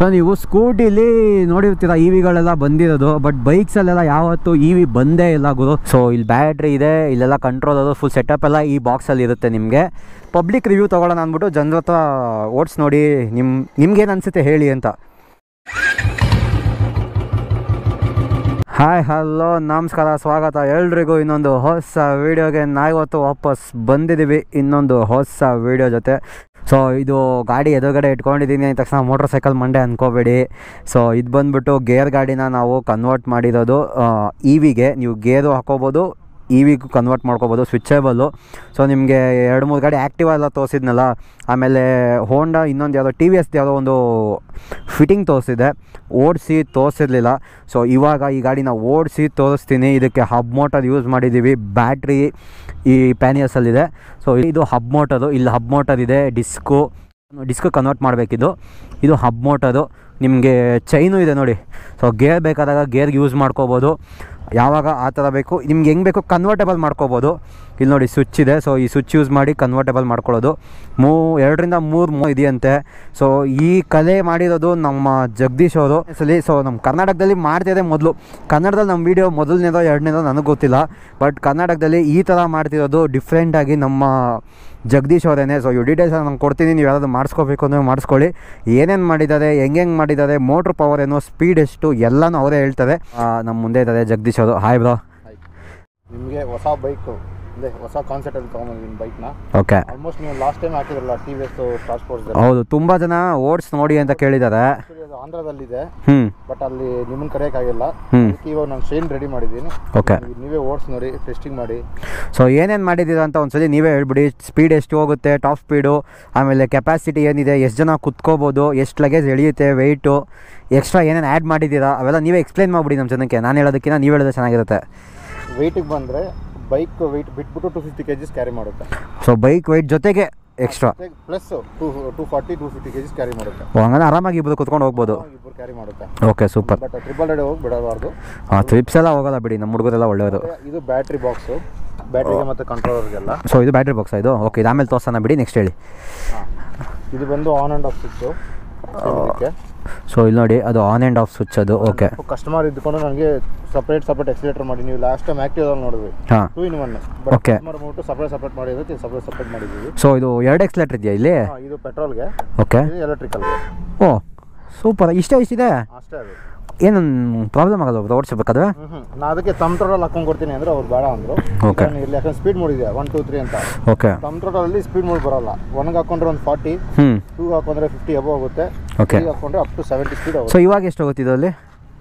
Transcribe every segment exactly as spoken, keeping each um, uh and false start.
So ನೀವು ಸ್ಕೂಟಿಲಿ ನೋಡಿರ್ತೀರ E ವಿಗಳೆಲ್ಲ ಬಂದಿರೋದು, ಬಟ್ ಬೈಕ್ಸಲ್ಲೆಲ್ಲ ಯಾವತ್ತು ಇ ವಿ ಬಂದೇ ಇಲ್ಲ ಗುರು. ಸೊ ಇಲ್ಲಿ ಬ್ಯಾಟ್ರಿ ಇದೆ, ಇಲ್ಲೆಲ್ಲ ಕಂಟ್ರೋಲ್ ಅದು ಫುಲ್ ಸೆಟಪ್ ಎಲ್ಲ ಈ ಬಾಕ್ಸಲ್ಲಿ ಇರುತ್ತೆ. ನಿಮಗೆ ಪಬ್ಲಿಕ್ ರಿವ್ಯೂ ತೊಗೊಳ್ಳೋಣ ಅಂದ್ಬಿಟ್ಟು ಜನರ ಹತ್ರ ಓಡಿಸಿ ನೋಡಿ ನಿಮ್ಮ ನಿಮ್ಗೇನು ಅನಿಸುತ್ತೆ ಹೇಳಿ ಅಂತ. ಹಾಯ್ ಹಲೋ ನಮಸ್ಕಾರ, ಸ್ವಾಗತ ಎಲ್ರಿಗೂ ಇನ್ನೊಂದು ಹೊಸ ವೀಡಿಯೋಗೆ. ನಾವಿವತ್ತು ವಾಪಸ್ ಬಂದಿದ್ದೀವಿ ಇನ್ನೊಂದು ಹೊಸ ವೀಡಿಯೋ ಜೊತೆ. ಸೊ ಇದು ಗಾಡಿ ಎದುರುಗಡೆ ಇಟ್ಕೊಂಡಿದ್ದೀನಿ ಅಂದ ತಕ್ಷಣ ಮೋಟ್ರ್ ಸೈಕಲ್ ಮಂಡೆ ಅಂದ್ಕೋಬೇಡಿ. ಸೊ ಇದು ಬಂದುಬಿಟ್ಟು ಗೇರ್ ಗಾಡಿನ ನಾವು ಕನ್ವರ್ಟ್ ಮಾಡಿರೋದು ಇ ವಿಗೆ. ನೀವು ಗೇರು ಹಾಕೋಬೋದು, ಇ ವಿಗೂ ಕನ್ವರ್ಟ್ ಮಾಡ್ಕೋಬೋದು, ಸ್ವಿಚೇಬಲ್ಲು. ಸೊ ನಿಮಗೆ ಎರಡು ಮೂರು ಗಾಡಿ ಆ್ಯಕ್ಟಿವಾ ಎಲ್ಲ ತೋರಿಸಿದ್ನಲ್ಲ, ಆಮೇಲೆ ಹೋಂಡಾ ಇನ್ನೊಂದು ಯಾವುದೋ ಟಿ ವಿ ಎಸ್ದು ಯಾವುದೋ ಒಂದು ಫಿಟ್ಟಿಂಗ್ ತೋರಿಸಿದೆ, ಓಡಿಸಿ ತೋರಿಸಿರ್ಲಿಲ್ಲ. ಸೊ ಇವಾಗ ಈ ಗಾಡಿನ ಓಡಿಸಿ ತೋರಿಸ್ತೀನಿ. ಇದಕ್ಕೆ ಹಬ್ ಮೋಟರ್ ಯೂಸ್ ಮಾಡಿದ್ದೀವಿ, ಬ್ಯಾಟ್ರಿ ಈ ಪ್ಯಾನಿಯರ್ಸಲ್ಲಿದೆ. ಸೊ ಇದು ಹಬ್ ಮೋಟರು, ಇಲ್ಲಿ ಹಬ್ ಮೋಟರ್ ಇದೆ, ಡಿಸ್ಕು ಡಿಸ್ಕು ಕನ್ವರ್ಟ್ ಮಾಡಬೇಕಿದ್ದು. ಇದು ಹಬ್ ಮೋಟರು, ನಿಮಗೆ ಚೈನು ಇದೆ ನೋಡಿ. ಸೊ ಗೇರ್ ಬೇಕಾದಾಗ ಗೇರ್ಗೆ ಯೂಸ್ ಮಾಡ್ಕೋಬೋದು, ಯಾವಾಗ ಆ ಥರ ಬೇಕು ನಿಮ್ಗೆ ಹೆಂಗೆ ಬೇಕು ಕನ್ವರ್ಟೇಬಲ್ ಮಾಡ್ಕೋಬೋದು. ಇಲ್ಲಿ ನೋಡಿ ಸ್ವಿಚ್ ಇದೆ. ಸೊ ಈ ಸ್ವಿಚ್ ಯೂಸ್ ಮಾಡಿ ಕನ್ವರ್ಟೇಬಲ್ ಮಾಡ್ಕೊಳ್ಳೋದು. ಮೂ ಎರಡರಿಂದ ಮೂರು ಮೂ ಇದೆಯಂತೆ. ಸೊ ಈ ಕಲೆ ಮಾಡಿರೋದು ನಮ್ಮ ಜಗದೀಶ್ ಅವರು ಸಲಿ. ಸೊ ನಮ್ಮ ಕರ್ನಾಟಕದಲ್ಲಿ ಮಾಡ್ತಿದೆ ಮೊದಲು. ಕನ್ನಡದಲ್ಲಿ ನಮ್ಮ ವೀಡಿಯೋ ಮೊದಲನೇದೋ ಎರಡನೇದೋ ನನಗೆ ಗೊತ್ತಿಲ್ಲ, ಬಟ್ ಕರ್ನಾಟಕದಲ್ಲಿ ಈ ಥರ ಮಾಡ್ತಿರೋದು ಡಿಫ್ರೆಂಟಾಗಿ ನಮ್ಮ ಜಗದೀಶ್ ಅವರೇನೆ. ಸೊ ಇವು ಡೀಟೇಲ್ಸ್ ನಾನು ಕೊಡ್ತೀನಿ, ನೀವು ಯಾರಾದರೂ ಮಾಡಿಸ್ಕೋಬೇಕು ಅಂದರೆ ಮಾಡಿಸ್ಕೊಳ್ಳಿ. ಏನೇನು ಮಾಡಿದ್ದಾರೆ, ಹೆಂಗೆ ಹೆಂಗೆ ಮಾಡಿದ್ದಾರೆ, ಮೋಟ್ರ್ ಪವರ್ ಏನು, ಸ್ಪೀಡ್ ಎಷ್ಟು ಎಲ್ಲನೂ ಅವರೇ ಹೇಳ್ತಾರೆ. ನಮ್ಮ ಮುಂದೆ ಇದ್ದಾರೆ ಜಗದೀಶ್ ಅವರು. Hi bro. ನಿಮಗೆ ಹೊಸ ಬೈಕು ಅಂದರೆ ಹೊಸ ಕಾನ್ಸೆಪ್ಟಲ್ಲಿ ತೊಗೊಂಡಿದ್ದೀನಿ ಬೈಕ್ನ. ಓಕೆ. ಆಲ್ಮೋಸ್ಟ್ ನೀವು ಲಾಸ್ಟ್ ಟೈಮ್ ಹಾಕಿದ್ರಲ್ಲ ಟಿ ವಿ ಎಸ್ ಟ್ರಾನ್ಸ್ಪೋರ್ಟ್ಸ್. ಹೌದು, ತುಂಬ ಜನ ಓಡಿಸ್ ನೋಡಿ ಅಂತ ಕೇಳಿದ್ದಾರೆ. ಅದು ಆಂಧ್ರದಲ್ಲಿದೆ, ಹ್ಞೂ ಬಟ್ ಅಲ್ಲಿ ನಿಮ್ಮನ್ನು ಕರೆಯೋಕ್ಕಾಗಿಲ್ಲ. ಹ್ಞೂ ಇವಾಗ ನಾನು ಶೇನ್ ರೆಡಿ ಮಾಡಿದ್ದೀನಿ. ಓಕೆ. ನೀವೇ ಓಡಿಸಿ ನೋಡಿ, ಟೆಸ್ಟಿಂಗ್ ಮಾಡಿ. ಸೊ ಏನೇನು ಮಾಡಿದ್ದೀರಾ ಅಂತ ಒಂದ್ಸಲಿ ನೀವೇ ಹೇಳ್ಬಿಡಿ. ಸ್ಪೀಡ್ ಎಷ್ಟು ಹೋಗುತ್ತೆ, ಟಾಪ್ ಸ್ಪೀಡು, ಆಮೇಲೆ ಕೆಪಾಸಿಟಿ ಏನಿದೆ, ಎಷ್ಟು ಜನ ಕುತ್ಕೋಬೋದು, ಎಷ್ಟು ಲಗೇಜ್ ಎಳೆಯುತ್ತೆ, ವೆಯ್ಟು, ಎಕ್ಸ್ಟ್ರಾ ಏನೇನು ಆ್ಯಡ್ ಮಾಡಿದ್ದೀರಾ ಅವೆಲ್ಲ ನೀವೇ ಎಕ್ಸ್ಪ್ಲೈನ್ ಮಾಡಿಬಿಡಿ ನಮ್ಮ ಜನಕ್ಕೆ. ನಾನು ಹೇಳೋದಕ್ಕಿಂತ ನೀವು ಹೇಳೋದು ಚೆನ್ನಾಗಿರುತ್ತೆ. ವೆಯ್ಟಿಗೆ ಬಂದರೆ ಬೈಕ್ ವೆಯ್ಟ್ ಬಿಟ್ಬಿಟ್ಟು two fifty K Gs carry ಮಾಡುತ್ತೆ. ಸೊ ಬೈಕ್ ವೆಯ್ಟ್ ಜೊತೆಗೆ extra plus two to forty to fifty K Gs carry ಮಾಡುತ್ತೆ. ಹಂಗಂದ್ರೆ ಆರಾಮಾಗಿ ಇಬ್ಬರು ಕುತ್ಕೊಂಡು ಹೋಗ್ಬೋದು. ಇಬ್ಬರು ಕ್ಯಾರಿ ಮಾಡುತ್ತೆ. Okay, super. But triple ride ಹೋಗಿ ಬಿಡಬಾರ್ದು. ಹಾಂ, ಟ್ರಿಪ್ಸ್ ಎಲ್ಲ ಹೋಗೋಲ್ಲ ಬಿಡಿ, ನಮ್ಮ ಹುಡುಗರೆಲ್ಲ ಒಳ್ಳೆಯವರು. ಇದು ಬ್ಯಾಟ್ರಿ ಬಾಕ್ಸು, ಬ್ಯಾಟ್ರಿಗೆ ಮತ್ತು ಕಂಟ್ರೋಲರ್ಗೆಲ್ಲ. ಸೊ ಇದು ಬ್ಯಾಟ್ರಿ ಬಾಕ್ಸ್ ಇದು. ಓಕೆ, ಇದು ಆಮೇಲೆ ತೋರ್ಸೋಣ ಬಿಡಿ, ನೆಕ್ಸ್ಟ್ ಹೇಳಿ. ಹಾಂ, ಇದು ಬಂದು on and off switch. So ಇಲ್ಲಿ ನೋಡಿ, ಅದು ಆನ್ ಆ್ಯಂಡ್ ಆಫ್ ಸ್ವಿಚ್ ಅದು. ಓಕೆ. ಕಸ್ಟಮರ್ ಇದ್ಕೊಂಡು ನನಗೆ ಸಪ್ರೇಟ್ ಸಪ್ರೇಟ್ ಎಕ್ಸಿಲೇಟರ್ ಮಾಡಿ, ನೀವು ಲಾಸ್ಟ್ ಟೈಮ್ ಆ್ಯಕ್ಟಿವ್ದಲ್ಲಿ ನೋಡಿದ್ವಿ. ಹಾಂ, two in one. Okay. Customer separate separate ಮಾಡಿದ್ರೆ ಸಪ್ರೇಟ್ ಸಪ್ರೇಟ್ ಮಾಡಿದ್ದೀವಿ. ಸೊ ಇದು ಎರಡು ಎಕ್ಸ್ಲೇಟರ್ ಇದೆಯಾ ಇಲ್ಲಿ? ಇದು ಪೆಟ್ರೋಲ್ಗೆ, ಓಕೆ, ಇದು ಎಲೆಕ್ಟ್ರಿಕಲ್ಗೆ. ಓ ಸೂಪರ್. ಇಷ್ಟೇ ಇಷ್ಟಿದೆ? ಅಷ್ಟೇ. ಅದು ಏನು ಪ್ರಾಬ್ಲಮ್ ಆಗಲ್ಲ ಓಡಿಸ್ಬೇಕಾದ್ರೆ? ಹ್ಞೂ ನಾನು ಅದಕ್ಕೆ ತಮ್ ಥ್ರೋಟಲ್ ಹಾಕೊಂಡು ಕೊಡ್ತೀನಿ ಅಂದರೆ ಅವ್ರು ಬೇಡ ಅಂದರು. ಓಕೆ. ಇಲ್ಲಿ ಯಾಕಂದ್ರೆ ಸ್ಪೀಡ್ ಮೂಡಿದೆ ಒನ್ ಟೂ ತ್ರೀ ಅಂತ. ಓಕೆ. ತಮ್ ಥ್ರೋಟಲಲ್ಲಿ ಸ್ಪೀಡ್ ಮೂಡ್ ಬರೋಲ್ಲ. ಒನ್ಗೆ ಹಾಕೊಂಡ್ರೆ ಒಂದು ಫಾರ್ಟಿ, ಹ್ಞೂ ಟೂ ಹಾಕೊಂಡ್ರೆ ಫಿಫ್ಟಿ ಅಬೋ ಆಗುತ್ತೆ. ಓಕೆ. ಹಾಕೊಂಡ್ರೆ ಅಪ್ ಟು ಸೆವೆಂಟಿ ಸ್ಪೀಡ್ ಆಗುತ್ತೆ. ಸೊ ಇವಾಗ ಎಷ್ಟು ಹೋಗುತ್ತೆ ಇದರಲ್ಲಿ?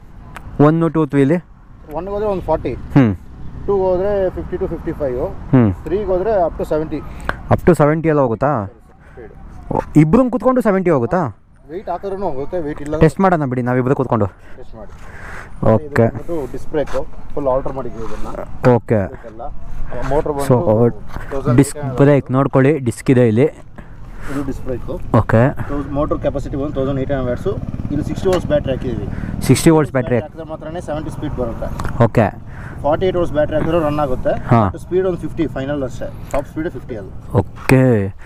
ಒನ್ ಟೂ ತ್ರೀಲಿ ಒನ್ಗೆ ಹೋದರೆ ಒಂದು ಫಾರ್ಟಿ, ಹ್ಞೂ ಟೂ ಹೋದರೆ ಫಿಫ್ಟಿ ಟು ಫಿಫ್ಟಿ ಫೈವ್, ಹ್ಞೂ ತ್ರೀಗೆ ಹೋದರೆ up to seventy. Up to seventy ಎಲ್ಲ ಹೋಗುತ್ತಾ? ಸ್ಪೀಡ್ ಇಬ್ಬರು ಕೂತ್ಕೊಂಡು ಸೆವೆಂಟಿ ಹೋಗುತ್ತಾ? ವೆಯ್ಟ್ ಹಾಕಿದ್ರೂ ಹೋಗುತ್ತೆ, ವೆಯ್ಟ್ ಇಲ್ಲ. ಟೆಸ್ಟ್ ಮಾಡೋಣ ಬಿಡಿ, ನಾವಿಬ್ಬರು ಕೂತ್ಕೊಂಡು. ಟೆಸ್ಟ್ ಮಾಡಿ. ಓಕೆ. ಡಿಸ್ಬ್ರೇಕು ಫುಲ್ ಆಲ್ಟರ್ ಮಾಡಿದ್ದೀವಿ ಇದನ್ನು. ಓಕೆ. ಮೋಟ್ರ್ ಸೊ ಬಂದು ಡಿಸ್ಕ್ ಬ್ರೇಕ್ ನೋಡ್ಕೊಳ್ಳಿ, ಡಿಸ್ಕ್ ಇದೆ ಇಲ್ಲಿ. ಇದು ಡಿಸ್ಬ್ರೇಕು. ಓಕೆ. ಮೋಟ್ರ್ ಕೆಪಾಸಿಟಿ ಬಂದು ತೌಸಂಡ್ ಏಯ್ಟ್ ಹಂಡ್ರೆಡ್ ವ್ಯಾಟ್ಸು. ಇಲ್ಲಿ ಸಿಕ್ಸ್ಟಿ ವೋಲ್ಟ್ಸ್ ಬ್ಯಾಟ್ರಿ ಹಾಕಿದ್ದೀವಿ. ಸಿಕ್ಸ್ಟಿ ವೋಲ್ಟ್ಸ್ ಬ್ಯಾಟ್ರಿ ಹಾಕಿದ್ರೆ ಮಾತ್ರನೇ ಸೆವೆಂಟಿ ಸ್ಪೀಡ್ ಬರುತ್ತೆ. Okay. Forty eight volts battery ಹಾಕಿದ್ರೆ ರನ್ ಆಗುತ್ತೆ. ಹಾಂ. ಸ್ಪೀಡ್ ಒಂದು ಫಿಫ್ಟಿ ಫೈನಲ್ ಅಷ್ಟೇ, ಟಾಪ್ ಸ್ಪೀಡ್ ಫಿಫ್ಟಿ ಅದು. ಓಕೆ.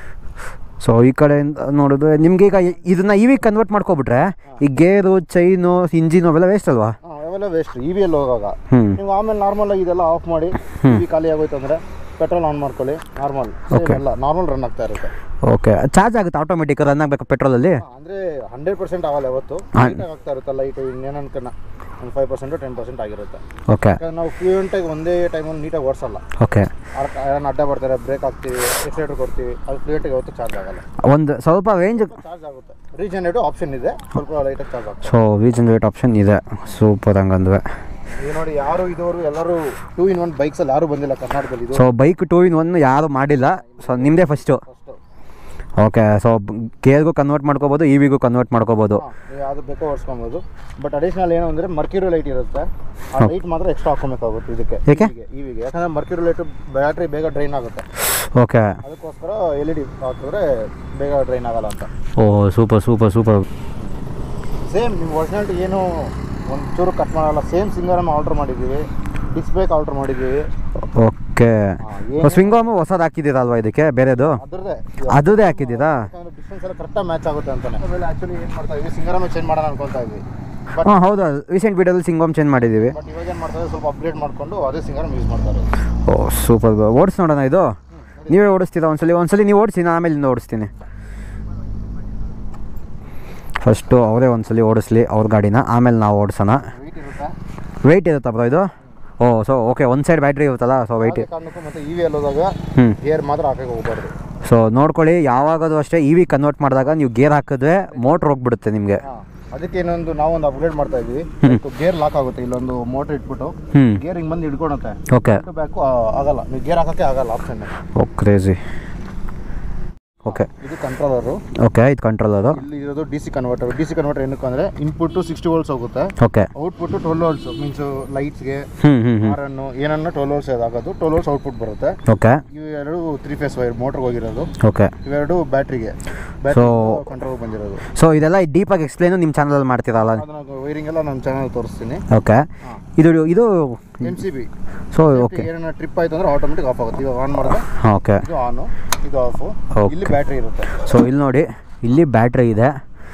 ಸೊ ಈ ಕಡೆಯಿಂದ ನೋಡಿದ್ರೆ ನಿಮ್ಗೆ ಈಗ ಇದನ್ನ ಇ ವಿ ಕನ್ವರ್ಟ್ ಮಾಡ್ಕೊಬಿಟ್ರೆ ಈ ಗೇರು, ಚೈನು, ಇಂಜಿನ್ ಅವೆಲ್ಲ ವೇಸ್ಟ್ ಅಲ್ವಾ? ಹಾಂ, ಅವೆಲ್ಲ ವೇಸ್ಟ್ ಇ ವಿ ಅಲ್ಲಿ ಹೋಗಾಗ. ಹ್ಞೂ. ನೀವು ಆಮೇಲೆ ನಾರ್ಮಲ್ ಆಗಿ ಇದೆಲ್ಲ ಆಫ್ ಮಾಡಿ ಇ ವಿ ಖಾಲಿ ಆಗೋಯ್ತು ಅಂದರೆ ಪೆಟ್ರೋಲ್ ಆನ್ ಮಾಡ್ಕೊಳ್ಳಿ, ನಾರ್ಮಲ್ ಎಲ್ಲ ನಾರ್ಮಲ್ ರನ್ ಆಗ್ತಾ ಇರುತ್ತೆ. ಓಕೆ. ಚಾರ್ಜ್ ಆಗುತ್ತೆ ಆಟೋಮೆಟಿಕ್ ರನ್ ಆಗಬೇಕು ಪೆಟ್ರೋಲಲ್ಲಿ? ಅಂದರೆ ಹಂಡ್ರೆಡ್ ಪರ್ಸೆಂಟ್ ಆಗಲ್ಲ ಯಾವತ್ತು, ಲೈಟಾಗಿ ಆಗ್ತಾ ಇರುತ್ತೆ. ಲೈಟ್ ಇನ್ನೇನು ಅನ್ಕನ್ನ ಒಂದು ಫೈವ್ ಪರ್ಸೆಂಟು ಟೆನ್ ಪರ್ಸೆಂಟ್ ಆಗಿರುತ್ತೆ. ಓಕೆ. ಯಾಕಂದ್ರೆ ನಾವು ಫ್ಲೂಯೆಂಟಾಗಿ ಒಂದೇ ಟೈಮಲ್ಲಿ ನೀಟಾಗಿ ಓಡಿಸಲ್ಲ. ಓಕೆ. ಯಾರನ್ನ ಅಡ್ಡ ಬರ್ತಾರೆ, ಬ್ರೇಕ್ ಹಾಕ್ತೀವಿ, ಎಕ್ಸಿಲೇಟರ್ ಕೊಡ್ತೀವಿ, ಅದು ಫ್ಲೂಯೆಂಟಾಗಿ ಯಾವತ್ತು ಚಾರ್ಜ್ ಆಗಲ್ಲ. ಒಂದು ಸ್ವಲ್ಪ ರೇಂಜ್ ಚಾರ್ಜ್ ಆಗುತ್ತೆ. ರೀಜನರೇಟ್ ಆಪ್ಷನ್ ಇದೆ, ಸ್ವಲ್ಪ ಲೈಟಾಗಿ ಚಾರ್ಜ್ ಆಗುತ್ತೆ. ಸೊ ರೀಜನರೇಟ್ ಆಪ್ಷನ್ ಇದೆ, ಸೂಪರ್ ಹಂಗಂದ್ರೆ. ಇದು ನೋಡಿ, ಯಾರು ಇದುವರೆಗೂ ಎಲ್ಲರೂ ಟೂ ಇನ್ ಒನ್ ಬೈಕ್ಸಲ್ಲಿ ಯಾರೂ ಬಂದಿಲ್ಲ ಕರ್ನಾಟಕದಲ್ಲಿ. ಇದು so bike two in one ಯಾರು ಮಾಡಿಲ್ಲ, ಸೊ ನಿಮ್ಮದೇ ಫಸ್ಟು. ಫಸ್ಟು. ಓಕೆ. ಸೊ ಗೇರ್ಗೂ ಕನ್ವರ್ಟ್ ಮಾಡ್ಕೋಬೋದು, ಇ ವಿಗೂ ಕನ್ವರ್ಟ್ ಮಾಡ್ಕೋಬೋದು. ನೀವು ಯಾವುದು ಬೇಕೋ ಓಡಿಸ್ಕೊಬೋದು. ಬಟ್ ಅಡಿಷ್ನಲ್ ಏನು ಅಂದರೆ ಮರ್ಕ್ಯೂರಿ ಲೈಟ್ ಇರುತ್ತೆ, ಆ ಲೈಟ್ ಮಾತ್ರ ಎಕ್ಸ್ಟ್ರಾ ಹಾಕೊಬೇಕಾಗುತ್ತೆ ಇದಕ್ಕೆ. ಏಕೆ? ಇ ವಿಗೆ ಯಾಕಂದರೆ ಮರ್ಕ್ಯೂರಿ ಲೈಟು ಬ್ಯಾಟ್ರಿ ಬೇಗ ಡ್ರೈನ್ ಆಗುತ್ತೆ. ಓಕೆ. ಅದಕ್ಕೋಸ್ಕರ ಎಲ್ ಇ ಡಿ ಹಾಕಿದ್ರೆ ಬೇಗ ಡ್ರೈನ್ ಆಗಲ್ಲ ಅಂತ. Oh super super super. Same ನಿಮ್ಮ ಒರಿಜಿನಾಲಿಟಿ ಏನು ಒಂಚೂರು ಕಟ್ ಮಾಡಲ್ಲ. ಸೇಮ್ ಸಿಂಗರನ್ನು ಆರ್ಡ್ರ್ ಮಾಡಿದ್ದೀವಿ, ಡಿಸ್ಕ್ ಬ್ರೇಕ್ ಆರ್ಡ್ರ್ ಮಾಡಿದ್ದೀವಿ. ಓಕೆ. ಓಕೆ ಸ್ವಿಂಗ್ ಆರ್ಮ್ ಹೊಸದು ಹಾಕಿದ್ದೀರಲ್ವಾ ಇದಕ್ಕೆ ಬೇರೆದು ಅದ್ರದ್ದೇ ಅದೇ ಹಾಕಿದ್ದೀರಾ ಡಿಸ್ಟೆನ್ಸ್ ಎಲ್ಲ ಕರೆಕ್ಟಾಗಿ ಮ್ಯಾಚ್ ಆಗುತ್ತೆ ಅಂತಾನೆ. ಆಮೇಲೆ ಆ್ಯಕ್ಚುಲಿ ಏನು ಮಾಡ್ತಾ ಇದ್ವಿ ಸಿಂಗರಾಮ ಚೇಂಜ್ ಮಾಡೋಣ ಅನ್ಕೊತಾ ಇದ್ವಿ. ಹಾಂ ಹೌದಾ ರೀಸೆಂಟ್ ವೀಡಿಯೋದಲ್ಲಿ ಸಿಂಗ್ ಆರ್ಮ್ ಚೇಂಜ್ ಮಾಡಿದ್ದೀವಿ. ಬಟ್ ಇವಾಗ ಏನು ಮಾಡ್ತಾರೆ ಸ್ವಲ್ಪ ಅಪ್ಗ್ರೇಡ್ ಮಾಡಿಕೊಂಡು ಅದೇ ಸಿಂಗರಾಮ್ ಯೂಸ್ ಮಾಡ್ತಾರೆ. ಓ ಸೂಪರ್ ಓಡಿಸಿ ನೋಡೋಣ ಇದು. ನೀವೇ ಓಡಿಸ್ತೀರಾ ಒಂದ್ಸಲಿ ಒಂದ್ಸಲಿ ನೀವು ಓಡಿಸಿ ನಾನು ಆಮೇಲೆ ಓಡಿಸ್ತೀನಿ. ಫಸ್ಟು ಅವರೇ ಒಂದ್ಸಲಿ ಓಡಿಸ್ಲಿ ಅವ್ರ ಗಾಡಿನ, ಆಮೇಲೆ ನಾವು ಓಡಿಸೋಣ. ವೆಯ್ಟ್ ಇರುತ್ತೆ ವೆಯ್ಟ್ ಇರುತ್ತಾ ಬ್ರೋ ಇದು? ಓ ಸೊ ಓಕೆ ಒಂದು ಸೈಡ್ ಬ್ಯಾಟ್ರಿ ಇರುತ್ತಲ್ಲ ಸೊ ವೆಯ್ಟ್. ಕಾರಣಕ್ಕೂ ಮತ್ತು ಇ ವಿ ಎಲ್ಲೋದಾಗ ಹ್ಞೂ ಗೇರ್ ಮಾತ್ರ ಹಾಕಕ್ಕೆ ಹೋಗ್ಬಾರ್ದು. ಸೊ ನೋಡ್ಕೊಳ್ಳಿ ಯಾವಾಗದು ಅಷ್ಟೇ ಇ ವಿ ಕನ್ವರ್ಟ್ ಮಾಡಿದಾಗ ನೀವು ಗೇರ್ ಹಾಕಿದ್ರೆ ಮೋಟ್ರ್ ಹೋಗ್ಬಿಡುತ್ತೆ ನಿಮಗೆ. ಅದಕ್ಕೆ ಇನ್ನೊಂದು ನಾವೊಂದು ಅಪ್ಗ್ರೇಡ್ ಮಾಡ್ತಾ ಇದ್ವಿ. ಗೇರ್ ಲಾಕ್ ಆಗುತ್ತೆ, ಇಲ್ಲೊಂದು ಮೋಟರ್ ಇಟ್ಬಿಟ್ಟು ಗೇರ್ ಹಿಂಗೆ ಬಂದು ಹಿಡ್ಕೊಳುತ್ತೆ. ಓಕೆ ಬ್ಯಾಕು ಆಗಲ್ಲ, ನೀವು ಗೇರ್ ಹಾಕೋಕ್ಕೆ ಆಗಲ್ಲ ಆಪ್ಷನ್. Oh crazy. ಓಕೆ ಇದು ಕಂಟ್ರೋಲರು. ಓಕೆ ಇದು ಕಂಟ್ರೋಲರು. ಇಲ್ಲಿ ಇರೋದು D C converter. D C converter ಏನಕ್ಕೆ ಅಂದರೆ ಇನ್ಪುಟ್ಟು ಸಿಕ್ಸ್ಟಿ ವೋಲ್ಟ್ಸ್ ಹೋಗುತ್ತೆ. Okay output twelve volts means ಲೈಟ್ಸ್ಗೆ ಹ್ಞೂ ಹ್ಞೂ ಹ್ಞೂ ಹಾರನ್ನು ಏನನ್ನ ಟ್ವೆಲ್ ವೋಲ್ಟ್ಸ್ ಆಗೋದು ಟ್ವೆಲ್ ವೋಲ್ಟ್ಸ್ ಔಟ್ಪುಟ್ ಬರುತ್ತೆ. ಓಕೆ ಇವೆರಡು ತ್ರೀ ಫೇಸ್ ವೈರ್ ಮೋಟ್ರಿಗೆ ಹೋಗಿರೋದು. ಓಕೆ ಇವೆರಡು ಬ್ಯಾಟ್ರಿಗೆ ಬ್ಯಾಟ್ರಿ ಕಂಟ್ರೋಲ್ ಬಂದಿರೋದು. ಸೊ ಇದೆಲ್ಲ ಡೀಪಾಗಿ ಎಕ್ಸ್ಪ್ಲೈನು ನಿಮ್ಮ ಚಾನಲಲ್ಲಿ ಮಾಡ್ತೀರಲ್ಲ? ಅದನ್ನ ವೈರಿಂಗ್ ಎಲ್ಲ ನಮ್ಮ ಚಾನಲ್ ತೋರಿಸ್ತೀನಿ. ಓಕೆ ಇದು ಇದು M C B. So okay ಏನಾರ ಟ್ರಿಪ್ ಆಯಿತು ಅಂದರೆ ಆಟೋಮೆಟಿಕ್ ಆಫ್ ಆಗುತ್ತೆ. ಇವಾಗ ಆನ್ ಮಾಡಿದ್ರೆ ಓಕೆ ಇದು ಆನು, ಇದು ಆಫು. ಇಲ್ಲಿ ಬ್ಯಾಟ್ರಿ ಇರುತ್ತೆ. ಸೊ ಇಲ್ಲಿ ನೋಡಿ ಇಲ್ಲಿ ಬ್ಯಾಟ್ರಿ ಇದೆ.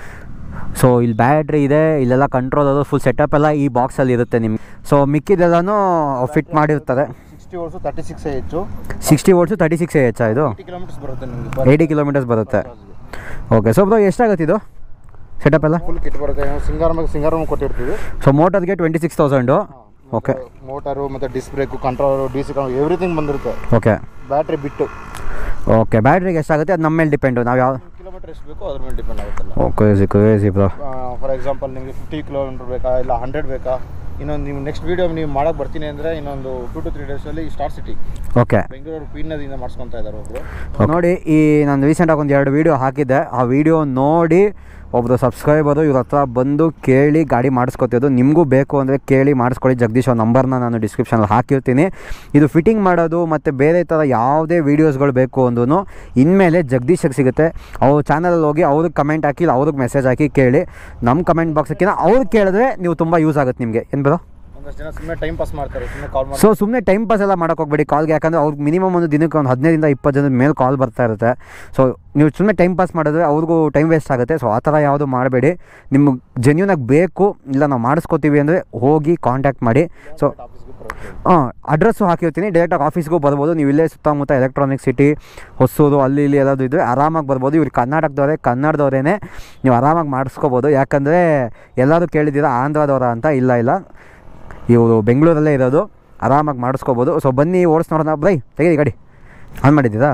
ಸೊ ಇಲ್ಲಿ ಬ್ಯಾಟ್ರಿ ಇದೆ, ಇಲ್ಲೆಲ್ಲ ಕಂಟ್ರೋಲ್ ಅದು ಫುಲ್ ಸೆಟಪ್ ಎಲ್ಲ ಈ ಬಾಕ್ಸಲ್ಲಿ ಇರುತ್ತೆ ನಿಮ್ಗೆ. ಸೊ ಮಿಕ್ಕಿದೆಲ್ಲನೂ ಫಿಟ್ ಮಾಡಿರ್ತಾರೆ. Sixty volts thirty six A ಹೆಚ್ಚು sixty volts thirty six A ಹೆಚ್ಚಾ ಇದು? ಏಯ್ಟಿ ಕಿಲೋಮೀಟರ್ಸ್ ಬರುತ್ತೆ ನಿಮಗೆ. ಏಯ್ಟಿ ಕಿಲೋಮೀಟರ್ಸ್ ಬರುತ್ತೆ. ಓಕೆ ಸೊ ಬ್ರೋ ಎಷ್ಟಾಗುತ್ತೆ ಇದು ಸೆಟಪ್ ಎಲ್ಲ? ಫುಲ್ ಕಿಟ್ ಬರುತ್ತೆ. ಸಿಂಗಾರಮ್ ಸಿಂಗಾರಮ್ ಕೊಟ್ಟಿರ್ತೀವಿ. ಸೊ ಮೋಟರ್ಗೆ twenty six thousand. Okay motor ಮತ್ತು disc brake controller D C control everything ಬಂದಿರುತ್ತೆ. ಓಕೆ ಬ್ಯಾಟ್ರಿ ಬಿಟ್ಟು. ಓಕೆ ಬ್ಯಾಟ್ರಿಗೆ ಎಷ್ಟಾಗುತ್ತೆ ಅದು ನಮ್ಮ ಮೇಲೆ ಡಿಪೆಂಡು. ನಾವು ಯಾವ ಕಿಲೋಮೀಟರ್ ಎಷ್ಟು ಬೇಕೋ ಅದ್ರ ಮೇಲೆ ಡಿಪೆಂಡ್ ಆಗುತ್ತಲ್ಲ. Okay crazy bro. For example ನಿಮಗೆ ಫಿಫ್ಟಿ ಕಿಲೋಮೀಟರ್ ಬೇಕಾ ಇಲ್ಲ ಹಂಡ್ರೆಡ್ ಬೇಕಾ? ಇನ್ನೊಂದು ನೀವು ನೆಕ್ಸ್ಟ್ ವೀಡಿಯೋ ನೀವು ಮಾಡೋಕ್ಕೆ ಬರ್ತೀನಿ ಅಂದರೆ ಇನ್ನೊಂದು ಟು ಟು ತ್ರೀ ಡೇಸಲ್ಲಿ ಸ್ಟಾರ್ ಸಿಟಿ ಓಕೆ ಬೆಂಗಳೂರು ಪೀನದಿಂದ ಮಾಡಿಸ್ಕೊತಾ ಇದ್ದಾರೆ ಒಬ್ಬರು. ನೋಡಿ ಈ ನಾನು ರೀಸೆಂಟಾಗಿ ಒಂದು ಎರಡು ವೀಡಿಯೋ ಹಾಕಿದ್ದೆ. ಆ ವಿಡಿಯೋ ನೋಡಿ ಒಬ್ಬರು ಸಬ್ಸ್ಕ್ರೈಬರು ಇವ್ರ ಹತ್ರ ಬಂದು ಕೇಳಿ ಗಾಡಿ ಮಾಡಿಸ್ಕೊತಿದ್ದು. ನಿಮಗೂ ಬೇಕು ಅಂದರೆ ಕೇಳಿ ಮಾಡಿಸ್ಕೊಳ್ಳಿ. ಜಗದೀಶ್ ಅವ್ರ ನಂಬರ್ನ ನಾನು ಡಿಸ್ಕ್ರಿಪ್ಷನಲ್ಲಿ ಹಾಕಿರ್ತೀನಿ. ಇದು ಫಿಟ್ಟಿಂಗ್ ಮಾಡೋದು ಮತ್ತು ಬೇರೆ ಥರ ಯಾವುದೇ ವೀಡಿಯೋಸ್ಗಳು ಬೇಕು ಅಂದ್ರೂ ಇನ್ಮೇಲೆ ಜಗದೀಶಿಗೆ ಸಿಗುತ್ತೆ. ಅವ್ರ ಚಾನಲಲ್ಲಿ ಹೋಗಿ ಅವ್ರಿಗೆ ಕಮೆಂಟ್ ಹಾಕಿ ಅವ್ರಿಗೆ ಮೆಸೇಜ್ ಹಾಕಿ ಕೇಳಿ. ನಮ್ಮ ಕಮೆಂಟ್ ಬಾಕ್ಸಕ್ಕಿಂತ ಅವ್ರು ಕೇಳಿದ್ರೆ ನೀವು ತುಂಬ ಯೂಸ್ ಆಗುತ್ತೆ ನಿಮಗೆ. ಏನು ಬರೋ ಒಂದಷ್ಟು ಜನ ಸುಮ್ಮನೆ ಟೈಮ್ ಪಾಸ್ ಮಾಡ್ತಾರೆ, ಸುಮ್ಮನೆ ಕಾಲ್ ಮಾಡಿ. ಸೊ ಸುಮ್ಮನೆ ಟೈಮ್ ಪಾಸ್ ಎಲ್ಲ ಮಾಡೋಕೆ ಹೋಗ್ಬೇಡಿ ಕಾಲ್ಗೆ. ಯಾಕಂದರೆ ಅವ್ರಿಗೆ ಮಿನಿಮಮ್ ಒಂದು ದಿನಕ್ಕೆ ಒಂದು ಹದಿನೈದರಿಂದ ಇಪ್ಪತ್ತು ಜನದ ಮೇಲೆ ಕಾಲ್ ಬರ್ತಾ ಇರುತ್ತೆ. ಸೊ ನೀವು ಸುಮ್ಮನೆ ಟೈಮ್ ಪಾಸ್ ಮಾಡಿದ್ರೆ ಅವ್ರಿಗೂ ಟೈಮ್ ವೇಸ್ಟ್ ಆಗುತ್ತೆ. ಸೊ ಆ ಥರ ಯಾವುದು ಮಾಡಬೇಡಿ. ನಿಮ್ಗೆ ಜೆನ್ಯೂನಾಗಿ ಬೇಕು ಇಲ್ಲ ನಾವು ಮಾಡಿಸ್ಕೋತೀವಿ ಅಂದರೆ ಹೋಗಿ ಕಾಂಟ್ಯಾಕ್ಟ್ ಮಾಡಿ. ಸೊ ಹಾಂ ಅಡ್ರೆಸ್ಸು ಹಾಕಿರ್ತೀನಿ. ಡೈರೆಕ್ಟಾಗಿ ಆಫೀಸ್ಗೂ ಬರ್ಬೋದು. ನೀವು ಇಲ್ಲೇ ಸುತ್ತಮುತ್ತ ಎಲೆಕ್ಟ್ರಾನಿಕ್ ಸಿಟಿ ಹೊಸೂರು ಅಲ್ಲಿ ಇಲ್ಲಿ ಎಲ್ಲಾದರೂ ಇದ್ದರೆ ಆರಾಮಾಗಿ ಬರ್ಬೋದು. ಇವ್ರು ಕರ್ನಾಟಕದವರೇ ಕನ್ನಡದವರೇ ನೀವು ಆರಾಮಾಗಿ ಮಾಡಿಸ್ಕೋಬೋದು. ಯಾಕಂದರೆ ಎಲ್ಲರೂ ಕೇಳಿದ್ದೀರಾ ಆಂಧ್ರದವರ ಅಂತ. ಇಲ್ಲ ಇಲ್ಲ ಇವರು ಬೆಂಗಳೂರಲ್ಲೇ ಇರೋದು, ಆರಾಮಾಗಿ ಮಾಡಿಸ್ಕೋಬೋದು. ಸೊ ಬನ್ನಿ ಓಡಿಸ್ ನೋಡೋಣ. ಬೈ ತೆಗೀರಿ ಗಾಡಿ. ಆನ್ ಮಾಡಿದ್ದೀರಾ?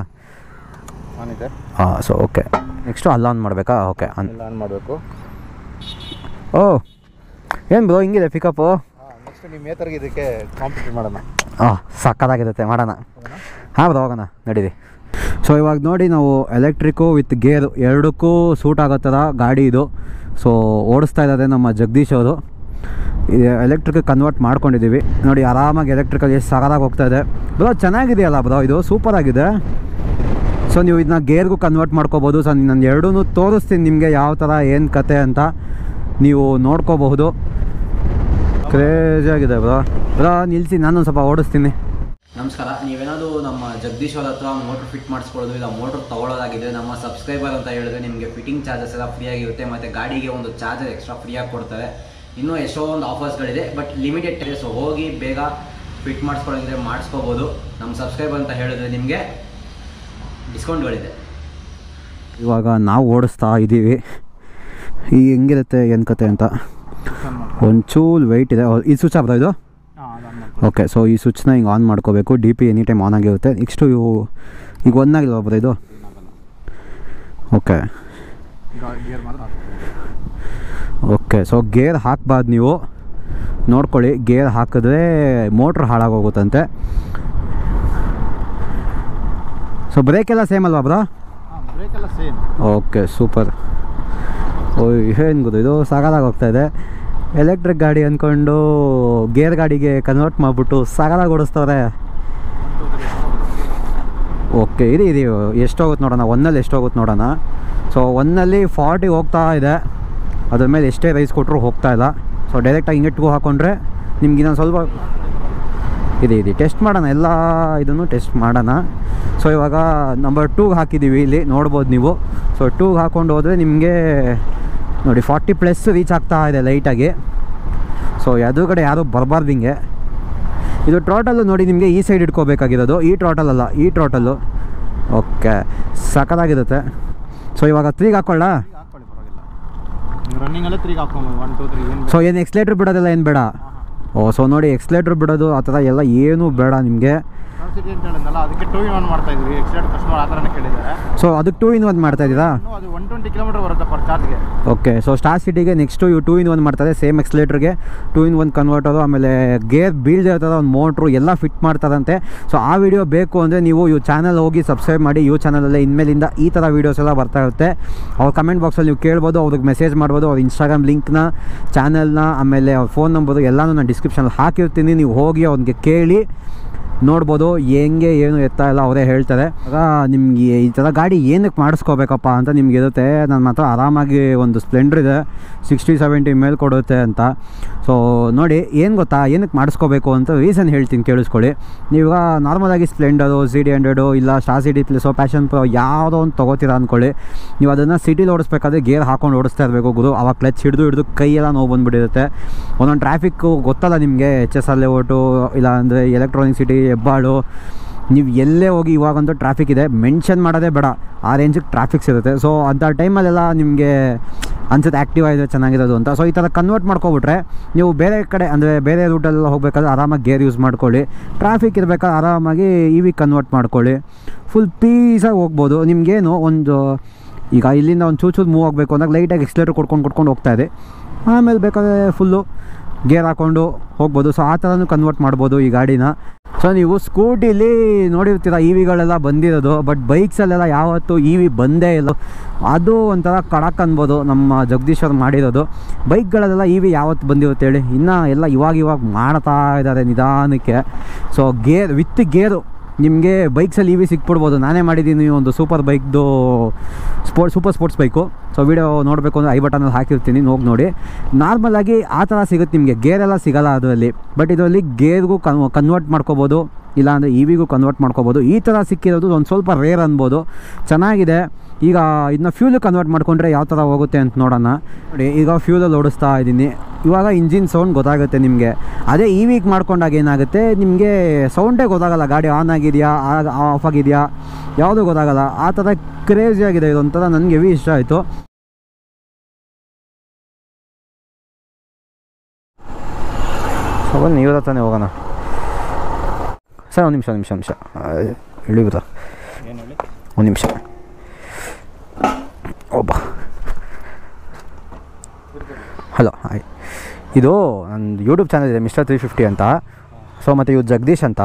ಆನಿದೆ. ಹಾಂ ಸೊ ಓಕೆ ನೆಕ್ಸ್ಟು ಅಲ್ಲಿ ಆನ್ ಮಾಡಬೇಕಾ? ಓಕೆ ಆನ್ ಆನ್ ಮಾಡಬೇಕು. ಓ ಏನು ಬ್ರೋ ಹಿಂಗಿದೆ ಪಿಕಪ್ಪು? ನೆಕ್ಸ್ಟ್ ನಿಮ್ಮ ಮೇತರ್ಗೆ ಇದಕ್ಕೆ ಕಾಂಪಿಟೇಟ್ ಮಾಡೋಣ. ಹಾಂ ಸಕ್ಕತ್ತಾಗಿರುತ್ತೆ, ಮಾಡೋಣ. ಹಾಂ ಬ್ರೋ ಹೋಗೋಣ ನಡೀರಿ. ಸೊ ಇವಾಗ ನೋಡಿ ನಾವು ಎಲೆಕ್ಟ್ರಿಕ್ಕು ವಿತ್ ಗೇರು ಎರಡಕ್ಕೂ ಸೂಟ್ ಆಗೋ ಥರ ಗಾಡಿ ಇದು. ಸೊ ಓಡಿಸ್ತಾ ಇದ್ದಾರೆ ನಮ್ಮ ಜಗದೀಶ್ ಅವರು. ಇದು ಎಲೆಕ್ಟ್ರಿಕ್ ಕನ್ವರ್ಟ್ ಮಾಡ್ಕೊಂಡಿದ್ದೀವಿ ನೋಡಿ. ಆರಾಮಾಗಿ ಎಲೆಕ್ಟ್ರಿಕಲ್ ಎಷ್ಟು ಸಗದಾಗಿ ಹೋಗ್ತಾಯಿದೆ ಬ್ರೋ. ಚೆನ್ನಾಗಿದೆಯಲ್ಲ ಬ್ರೋ, ಇದು ಸೂಪರಾಗಿದೆ. ಸೊ ನೀವು ಇದನ್ನ ಗೇರ್ಗೂ ಕನ್ವರ್ಟ್ ಮಾಡ್ಕೋಬೋದು. ಸೊ ನಾನು ಎರಡೂ ತೋರಿಸ್ತೀನಿ ನಿಮಗೆ ಯಾವ ಥರ ಏನು ಕತೆ ಅಂತ ನೀವು ನೋಡ್ಕೋಬಹುದು. ಕ್ರೇಜಿಯಾಗಿದೆ ಬ್ರೋ. ಬ್ರೋ ನಿಲ್ಲಿಸಿ ನಾನು ಸ್ವಲ್ಪ ಓಡಿಸ್ತೀನಿ. ನಮಸ್ಕಾರ. ನೀವೇನಾದರೂ ನಮ್ಮ ಜಗದೀಶ್ ಅವ್ರ ಹತ್ರ ಮೋಟ್ರ್ ಫಿಟ್ ಮಾಡಿಸ್ಕೊಳ್ಳೋದು ಇಲ್ಲ ಮೋಟ್ರ್ ತೊಗೊಳ್ಳೋದಾಗಿದೆ ನಮ್ಮ ಸಬ್ಸ್ಕ್ರೈಬರ್ ಅಂತ ಹೇಳಿದ್ರೆ ನಿಮಗೆ ಫಿಟ್ಟಿಂಗ್ ಚಾರ್ಜಸ್ ಎಲ್ಲ ಫ್ರೀಯಾಗಿರುತ್ತೆ. ಮತ್ತು ಗಾಡಿಗೆ ಒಂದು ಚಾರ್ಜರ್ ಎಕ್ಸ್ಟ್ರಾ ಫ್ರೀಯಾಗಿ ಕೊಡ್ತಾರೆ. ಇನ್ನೂ ಎಷ್ಟೋ ಒಂದು ಆಫರ್ಸ್ಗಳಿದೆ, ಬಟ್ ಲಿಮಿಟೆಡ್ ಇದೆ. ಸೊ ಹೋಗಿ ಬೇಗ ಫಿಟ್ ಮಾಡಿಸ್ಕೊಳ್ಳೋದಿದ್ರೆ ಮಾಡಿಸ್ಕೋಬೋದು. ನಮ್ಮ ಸಬ್ಸ್ಕ್ರೈಬರ್ ಅಂತ ಹೇಳಿದ್ರೆ ನಿಮಗೆ ಡಿಸ್ಕೌಂಟ್ಗಳಿದೆ. ಇವಾಗ ನಾವು ಓಡಿಸ್ತಾ ಇದ್ದೀವಿ. ಈ ಹೆಂಗಿರುತ್ತೆ ಏನು ಕತೆ ಅಂತ ಒಂಚೂರು ವೆಯ್ಟ್ ಇದೆ. ಇದು ಸ್ವಿಚ್ ಆಗ್ತದೆ ಇದು? ಓಕೆ. ಸೊ ಈ ಸ್ವಿಚ್ನ ಹಿಂಗೆ ಆನ್ ಮಾಡ್ಕೋಬೇಕು. D P any time on ಆಗಿರುತ್ತೆ. ನೆಕ್ಸ್ಟು ಇವು ಈಗ ಒಂದಾಗಿಲ್ವ ಬರೋ ಇದು? Okay okay. ಸೊ ಗೇರ್ ಹಾಕಬಾರ್ದು ನೀವು ನೋಡ್ಕೊಳ್ಳಿ. ಗೇರ್ ಹಾಕಿದ್ರೆ ಮೋಟ್ರ್ ಹಾಳಾಗೋಗುತ್ತಂತೆ. ಸೊ ಬ್ರೇಕೆಲ್ಲ ಸೇಮ್ ಅಲ್ವಾ ಬ್ರೋ? ಬ್ರೇಕೆಲ್ಲ ಸೇಮ್. Okay super. ಓಯ್ ಏನು ಗೊತ್ತು ಇದು ಸಾಗಲಾಗಿ ಹೋಗ್ತಾಯಿದೆ. ಎಲೆಕ್ಟ್ರಿಕ್ ಗಾಡಿ ಅಂದ್ಕೊಂಡು ಗೇರ್ ಗಾಡಿಗೆ ಕನ್ವರ್ಟ್ ಮಾಡಿಬಿಟ್ಟು ಸಾಗಲಾಗಿ ಓಡಿಸ್ತವ್ರೆ. ಓಕೆ ಇದು ಇದು ಎಷ್ಟೋಗುತ್ತೆ ನೋಡೋಣ. ಒನ್ನಲ್ಲಿ ಎಷ್ಟೋಗುತ್ತೆ ನೋಡೋಣ. ಸೊ ಒನ್ನಲ್ಲಿ ಫಾರ್ಟಿ ಹೋಗ್ತಾ ಇದೆ. ಅದ್ರ ಮೇಲೆ ಎಷ್ಟೇ ರೈಸ್ ಕೊಟ್ಟರು ಹೋಗ್ತಾ ಇಲ್ಲ. ಸೊ ಡೈರೆಕ್ಟಾಗಿ ಹಿಂಗೆಟ್ಗೂ ಹಾಕ್ಕೊಂಡ್ರೆ ನಿಮ್ಗೆ ಇನ್ನೊಂದು ಸ್ವಲ್ಪ ಇದೆ ಇದೆ ಟೆಸ್ಟ್ ಮಾಡೋಣ, ಎಲ್ಲ ಇದನ್ನು ಟೆಸ್ಟ್ ಮಾಡೋಣ. ಸೊ ಇವಾಗ ನಂಬರ್ ಟೂಗೆ ಹಾಕಿದ್ದೀವಿ, ಇಲ್ಲಿ ನೋಡ್ಬೋದು ನೀವು. ಸೊ ಟೂಗೆ ಹಾಕ್ಕೊಂಡು ಹೋದರೆ ನಿಮಗೆ ನೋಡಿ ಫಾರ್ಟಿ ಪ್ಲಸ್ ರೀಚ್ ಆಗ್ತಾ ಇದೆ ಲೈಟಾಗಿ. ಸೊ ಎದುರುಗಡೆ ಯಾರೂ ಬರಬಾರ್ದು ಹಿಂಗೆ. ಇದು ಟ್ರಾಟಲ್ಲು ನೋಡಿ ನಿಮಗೆ ಈ ಸೈಡ್ ಇಟ್ಕೋಬೇಕಾಗಿರೋದು, ಈ ಟ್ರಾಟಲ್ ಅಲ್ಲ, ಈ ಟ್ರಾಟಲ್ಲು. ಓಕೆ, ಸಖತ್ತಾಗಿರುತ್ತೆ. ಸೊ ಇವಾಗ ತ್ರೀಗೆ ಹಾಕ್ಕೊಳ್ಳ. ರನ್ನಿಂಗಲ್ಲೇ ತ್ರೀಗೆ ಹಾಕ್ಕೊಂಡು ಒನ್ ಟು ತ್ರೀ ಏನು. ಸೊ ಏನು ಎಕ್ಸ್ಲೇಟ್ರ್ ಬಿಡೋದೆಲ್ಲ ಏನು ಬೇಡ. ಓ ಸೊ ನೋಡಿ ಎಕ್ಸ್ಲೇಟ್ರ್ ಬಿಡೋದು ಆ ಥರ ಎಲ್ಲ ಏನೂ ಬೇಡ ನಿಮಗೆ. ಸಿಟಿ ಅಂತ ಹೇಳಿದ್ನಲ್ಲ, ಅದಕ್ಕೆ ಟೂ ಇನ್ ಒನ್ ಮಾಡ್ತಾ ಇದ್ವಿ. ಎಕ್ಸ್ಲೇಟರ್ ಕಸ್ಟಮರ್ ಆ ಥರನೇ ಕೇಳಿದ್ದಾರೆ. ಸೊ ಅದಕ್ಕೆ ಟೂ ಇನ್ ಒನ್ ಮಾಡ್ತಾ ಇದ್ದೀರಾ? ಅದು ಒನ್ ಟ್ವೆಂಟಿ ಕಿಲೋಮೀಟರ್ ಬರುತ್ತೆ ಪರ್ ಚಾರ್ಜ್ಗೆ. ಓಕೆ, ಸೊ ಸ್ಟಾರ್ ಸಿಟಿಗೆ ನೆಕ್ಸ್ಟು ಇವು ಟೂ ಇನ್ ಒನ್ ಮಾಡ್ತಾರೆ. ಸೇಮ್ ಎಕ್ಸ್ಲೇಟ್ರಿಗೆ ಟೂ ಇನ್ ಒನ್ ಕನ್ವರ್ಟರು, ಆಮೇಲೆ ಗೇರ್ ಬೀಳ್ದೇ ಇರ್ತದೆ ಒಂದು ಮೋಟ್ರು ಎಲ್ಲ ಫಿಟ್ ಮಾಡ್ತಾರಂತೆ. ಸೊ ಆ ವಿಡಿಯೋ ಬೇಕು ಅಂದರೆ ನೀವು ಇವು ಚಾನಲ್ ಹೋಗಿ ಸಬ್ಸ್ಕ್ರೈಬ್ ಮಾಡಿ. ಇವು ಚಾನಲಲ್ಲೇ ಇನ್ಮೇಲಿಂದ ಈ ಥರ ವೀಡಿಯೋಸ್ ಎಲ್ಲ ಬರ್ತಾ ಇರುತ್ತೆ. ಅವ್ರ ಕಮೆಂಟ್ ಬಾಕ್ಸಲ್ಲಿ ನೀವು ಕೇಳ್ಬೋದು, ಅವ್ರಿಗೆ ಮೆಸೇಜ್ ಮಾಡ್ಬೋದು. ಅವ್ರ ಇನ್ಸ್ಟಾಗ್ರಾಮ್ ಲಿಂಕ್ನ, ಚಾನಲ್ನ, ಆಮೇಲೆ ಅವ್ರ ಫೋನ್ ನಂಬರು ಎಲ್ಲನೂ ನಾನು ಡಿಸ್ಕ್ರಿಪ್ಷನಲ್ಲಿ ಹಾಕಿರ್ತೀನಿ. ನೀವು ಹೋಗಿ ಅವ್ರಿಗೆ ಕೇಳಿ ನೋಡ್ಬೋದು ಹೆಂಗೆ ಏನು ಎತ್ತ ಎಲ್ಲ ಅವರೇ ಹೇಳ್ತಾರೆ. ಆಗ ನಿಮಗೆ ಈ ಥರ ಗಾಡಿ ಏನಕ್ಕೆ ಮಾಡಿಸ್ಕೋಬೇಕಪ್ಪ ಅಂತ ನಿಮ್ಗೆ ಇರುತ್ತೆ. ನನ್ನ ಮಾತ್ರ ಆರಾಮಾಗಿ ಒಂದು ಸ್ಪ್ಲೆಂಡರ್ ಇದೆ, ಸಿಕ್ಸ್ಟಿ ಸೆವೆಂಟಿ ಮೇಲೆ ಕೊಡುತ್ತೆ ಅಂತ. ಸೊ ನೋಡಿ ಏನು ಗೊತ್ತಾ, ಏನಕ್ಕೆ ಮಾಡಿಸ್ಕೋಬೇಕು ಅಂತ ರೀಸನ್ ಹೇಳ್ತೀನಿ, ಕೇಳಿಸ್ಕೊಳ್ಳಿ. ನೀವು ನಾರ್ಮಲಾಗಿ ಸ್ಪ್ಲೆಂಡರು, ಸಿ ಡಿ ಹಂಡ್ರೆಡು ಇಲ್ಲ ಸ್ಟಾರ್ ಸಿಟಿ ಪ್ಲಸ್ಸೋ ಪ್ಯಾಷನ್ ಪ್ರೋ ಯಾವುದೋ ಒಂದು ತೊಗೋತೀರ ಅಂದ್ಕೊಳ್ಳಿ. ನೀವು ಅದನ್ನು ಸಿಟಿಲಿ ಓಡಿಸ್ಬೇಕಾದ್ರೆ ಗೇರ್ ಹಾಕೊಂಡು ಓಡಿಸ್ತಾ ಇರಬೇಕು ಗುರು. ಆವಾಗ ಕ್ಲಚ್ ಹಿಡಿದು ಹಿಡಿದು ಕೈಯೆಲ್ಲ ನೋವು ಬಂದುಬಿಟ್ಟಿರುತ್ತೆ. ಒಂದೊಂದು ಟ್ರಾಫಿಕ್ಕು ಗೊತ್ತಲ್ಲ ನಿಮಗೆ, ಎಚ್ ಎಸ್ ಅಲ್ಲೇ ಓಟು ಇಲ್ಲ ಅಂದರೆ ಎಲೆಕ್ಟ್ರಾನಿಕ್ ಸಿಟಿ, ಹೆಬ್ಬಾಳು, ನೀವು ಎಲ್ಲೇ ಹೋಗಿ ಇವಾಗಂತೂ ಟ್ರಾಫಿಕ್ ಇದೆ, ಮೆನ್ಷನ್ ಮಾಡೋದೇ ಬೇಡ, ಆ ರೇಂಜಿಗೆ ಟ್ರಾಫಿಕ್ಸ್ ಇರುತ್ತೆ. ಸೊ ಅಂಥ ಟೈಮಲ್ಲೆಲ್ಲ ನಿಮಗೆ ಅನ್ಸುತ್ತೆ ಆ್ಯಕ್ಟಿವ್ ಆಗಿದ್ರೆ ಚೆನ್ನಾಗಿರೋದು ಅಂತ. ಸೊ ಈ ಥರ ಕನ್ವರ್ಟ್ ಮಾಡ್ಕೊಬಿಟ್ರೆ ನೀವು ಬೇರೆ ಕಡೆ ಅಂದರೆ ಬೇರೆ ರೂಟಲ್ಲೆಲ್ಲ ಹೋಗಬೇಕಾದ್ರೆ ಆರಾಮಾಗಿ ಗೇರ್ ಯೂಸ್ ಮಾಡ್ಕೊಳ್ಳಿ. ಟ್ರಾಫಿಕ್ ಇರಬೇಕಾದ್ರೆ ಆರಾಮಾಗಿ ಇ ವಿ ಕನ್ವರ್ಟ್ ಮಾಡ್ಕೊಳ್ಳಿ, ಫುಲ್ ಪೀಸಾಗಿ ಹೋಗ್ಬೋದು. ನಿಮಗೇನು ಒಂದು ಈಗ ಇಲ್ಲಿಂದ ಒಂದು ಚೂ ಚೂರು ಮೂವ್ ಆಗಬೇಕು ಅಂದಾಗ ಲೈಟಾಗಿ ಎಕ್ಸ್ಲೇಟರ್ ಕೊಡ್ಕೊಂಡು ಕೊಡ್ಕೊಂಡು ಹೋಗ್ತಾ ಇದೆ, ಆಮೇಲೆ ಬೇಕಾದರೆ ಫುಲ್ಲು ಗೇರ್ ಹಾಕ್ಕೊಂಡು ಹೋಗ್ಬೋದು. ಸೊ ಆ ಥರನೂ ಕನ್ವರ್ಟ್ ಮಾಡ್ಬೋದು ಈ ಗಾಡಿನ. ಸೊ ನೀವು ಸ್ಕೂಟಿಲಿ ನೋಡಿರ್ತೀರ ಇ ವಿಗಳೆಲ್ಲ ಬಂದಿರೋದು, ಬಟ್ ಬೈಕ್ಸಲ್ಲೆಲ್ಲ ಯಾವತ್ತೂ ಇ ವಿ ಬಂದೇ ಇಲ್ಲ. ಅದು ಒಂಥರ ಕಡಕ್ ಅನ್ಬೋದು ನಮ್ಮ ಜಗದೀಶ್ ಅವ್ರು ಮಾಡಿರೋದು. ಬೈಕ್ಗಳಲ್ಲೆಲ್ಲ ಇ ವಿ ಯಾವತ್ತು ಬಂದಿರುತ್ತೆ ಹೇಳಿ, ಇನ್ನೂ ಎಲ್ಲ ಇವಾಗ ಇವಾಗ ಮಾಡ್ತಾ ಇದ್ದಾರೆ ನಿಧಾನಕ್ಕೆ. ಸೊ ಗೇರ್ ವಿತ್ ಗೇರು ನಿಮಗೆ ಬೈಕ್ಸಲ್ಲಿ ಇ ವಿ ಸಿಕ್ಬಿಡ್ಬೋದು. ನಾನೇ ಮಾಡಿದ್ದೀನಿ ಒಂದು ಸೂಪರ್ ಬೈಕ್ದು sport super sports bike. So video ನೋಡಬೇಕು ಅಂದರೆ ಐ ಬಟನಲ್ಲಿ ಹಾಕಿರ್ತೀನಿ, ಹೋಗಿ ನೋಡಿ. ನಾರ್ಮಲಾಗಿ ಆ ಥರ ಸಿಗುತ್ತೆ ನಿಮಗೆ, ಗೇರೆಲ್ಲ ಸಿಗೋಲ್ಲ ಅದರಲ್ಲಿ. ಬಟ್ ಇದರಲ್ಲಿ ಗೇರ್ಗೂ ಕನ್ ಕನ್ವರ್ಟ್ ಮಾಡ್ಕೋಬೋದು, ಇಲ್ಲಾಂದರೆ ಇ ವಿಗೂ ಕನ್ವರ್ಟ್ ಮಾಡ್ಕೋಬೋದು. ಈ ಥರ ಸಿಕ್ಕಿರೋದು ಒಂದು ಸ್ವಲ್ಪ ರೇರ್ ಅನ್ಬೋದು, ಚೆನ್ನಾಗಿದೆ. ಈಗ ಇದನ್ನ ಫ್ಯೂಲ್ ಕನ್ವರ್ಟ್ ಮಾಡಿಕೊಂಡ್ರೆ ಯಾವ ಥರ ಹೋಗುತ್ತೆ ಅಂತ ನೋಡೋಣ. ನೋಡಿ ಈಗ ಫ್ಯೂಲಲ್ಲಿ ಓಡಿಸ್ತಾ ಇದ್ದೀನಿ, ಇವಾಗ ಇಂಜಿನ್ ಸೌಂಡ್ ಗೊತ್ತಾಗುತ್ತೆ ನಿಮಗೆ. ಅದೇ ಇ ವಿಗೆ ಮಾಡ್ಕೊಂಡಾಗ ಏನಾಗುತ್ತೆ, ನಿಮಗೆ ಸೌಂಡೇ ಗೊತ್ತಾಗಲ್ಲ, ಗಾಡಿ ಆನ್ ಆಗಿದೆಯಾ ಆಫ್ ಆಗಿದೆಯಾ ಯಾವುದೂ ಗೊತ್ತಾಗಲ್ಲ. ಆ ಥರ ಕ್ರೇಜಿಯಾಗಿದೆ ಇದೊಂಥರ, ನನಗೆ ಹೆವಿ ಇಷ್ಟ ಆಯಿತು. ಸೊ ಬನ್ನಿ ಇವ್ರ ತಾನೇ ಹೋಗೋಣ. ಸರ್ ಒಂದು ನಿಮಿಷ ನಿಮಿಷ ನಿಮಿಷ ಇಳಿ ಬರ ಏನು ಹೇಳಿ, ಒಂದು ನಿಮಿಷ. ಒಬ್ಬ ಹಲೋ, ಹಾಯ್. ಇದು ನನ್ನ ಯೂಟ್ಯೂಬ್ ಚಾನಲ್ ಇದೆ ಮಿಸ್ಟರ್ ತ್ರೀ ಫಿಫ್ಟಿ ಅಂತ. ಸೊ ಮತ್ತು ಇವ್ರು ಜಗದೀಶ್ ಅಂತ.